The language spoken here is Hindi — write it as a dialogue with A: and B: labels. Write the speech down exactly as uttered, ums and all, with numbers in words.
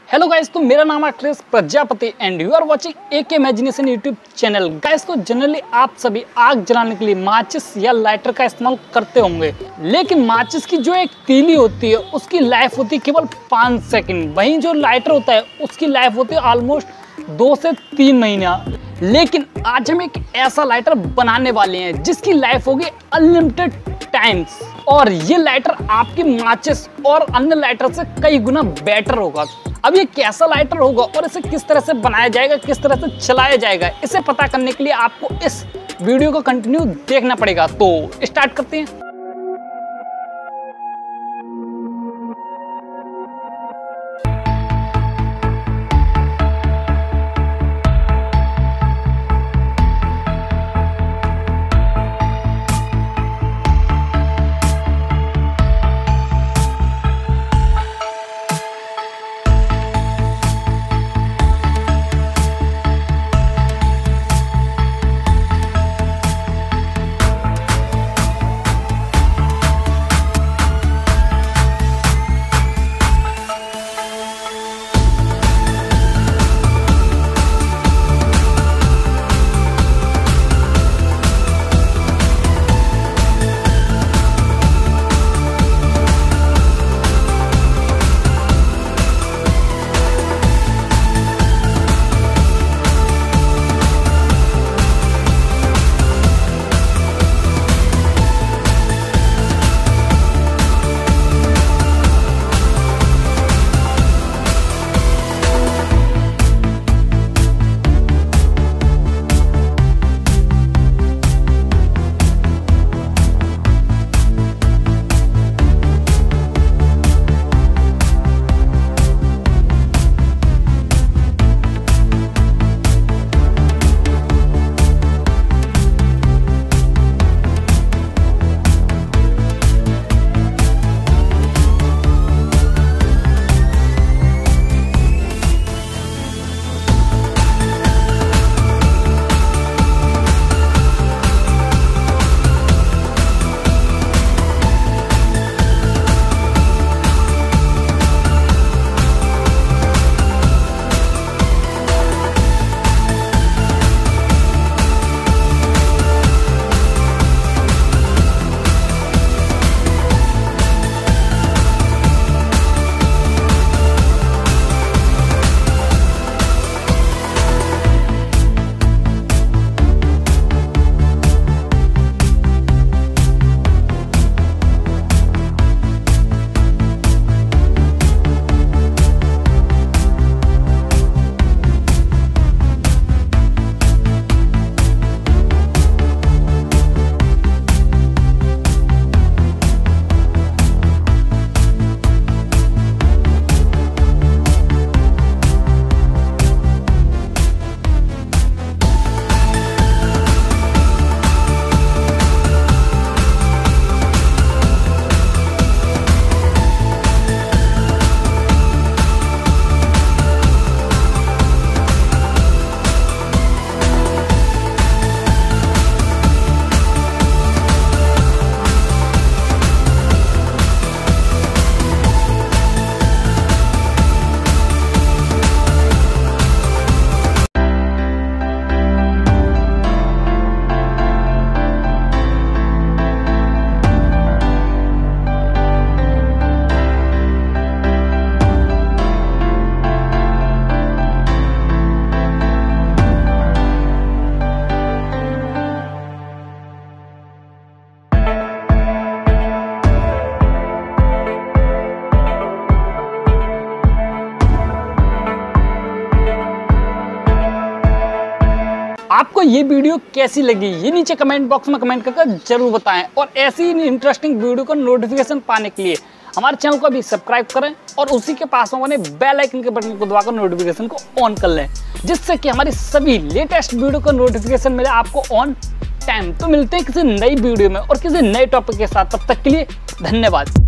A: हेलो गाइस, तो मेरा नाम है Akhilesh Prajapati and you are watching एक इमेजिनेशन यूट्यूब चैनल। गाइस, तो जनरली आप सभी आग जलाने के लिए माचिस या लाइटर का इस्तेमाल करते होंगे, लेकिन माचिस की जो एक तीली होती है उसकी लाइफ होती है केवल पाँच सेकंड। वहीं जो लाइटर होता है उसकी लाइफ होती है ऑलमोस्ट दो से तीन महीना। लेकिन आज हम एक ऐसा लाइटर बनाने वाले हैं जिसकी लाइफ होगी अनलिमिटेड टाइम्स, और ये लाइटर आपकी माचिस और अन्य लाइटर से कई गुना बेटर होगा। अब ये कैसा लाइटर होगा और इसे किस तरह से बनाया जाएगा, किस तरह से चलाया जाएगा, इसे पता करने के लिए आपको इस वीडियो को कंटिन्यू देखना पड़ेगा। तो स्टार्ट करते हैं। आपको ये वीडियो कैसी लगी ये नीचे कमेंट बॉक्स में कमेंट करके जरूर बताएं, और ऐसी ही इंटरेस्टिंग वीडियो का नोटिफिकेशन पाने के लिए हमारे चैनल को भी सब्सक्राइब करें और उसी के पास में बने बेल आइकन के बटन को दबाकर नोटिफिकेशन को ऑन कर लें, जिससे कि हमारी सभी लेटेस्ट वीडियो का नोटिफिकेशन मिले आपको ऑन टाइम। तो मिलते हैं किसी नई वीडियो में और किसी नए टॉपिक के साथ, तब तक के लिए धन्यवाद।